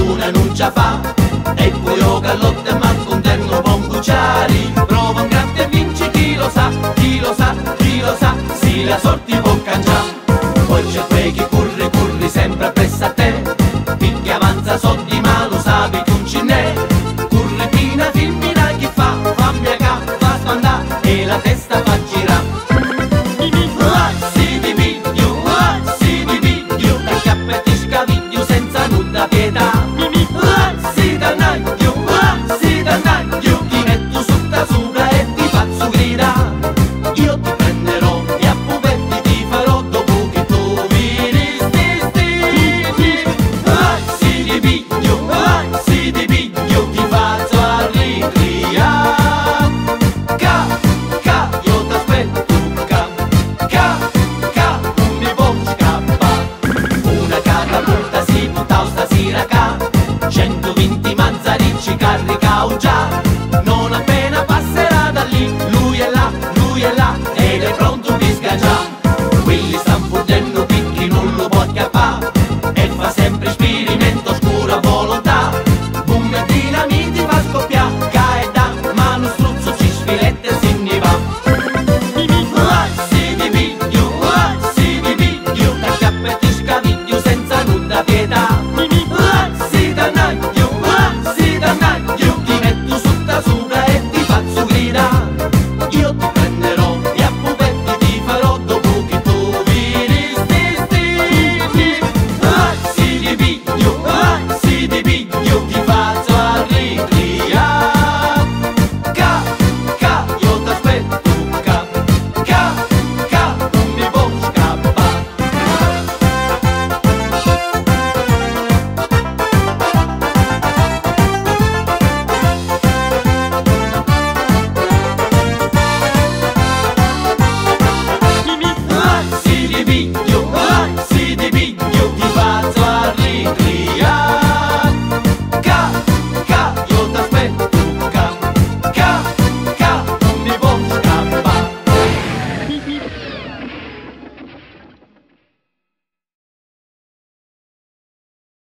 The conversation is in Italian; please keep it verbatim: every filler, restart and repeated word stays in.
una non ce fa, e poi io callotta e manco un terno con cucciari. Prova un gratta e vinci, chi lo sa, chi lo sa, chi lo sa, si la sorti può cangiare. Poi c'è quei chi curri, curri sempre appresso a te, finché avanza soldi ma lo sapi che un cinnè. Curri pina, filmina chi fa, fammi a ca, fa spandà e la testa fa girare. Ah, si ti piglio, ah, si ti piglio, e cappetti scaviglio senza nulla pietà. Ah, si dannaglio, ah, si dannaglio, ti metto sotto sopra e ti faccio gridare. Io ti prenderò e a pupetti ti farò dopo che tu viri sti sti. Ah, si ti piglio, ah, si ti piglio, ti faccio arritria. Ca, ca, io t'aspetto, ca, ca, ca, non mi può scappare. Una catapulta si butta stasera ca, centoventi manzaricci caricao già.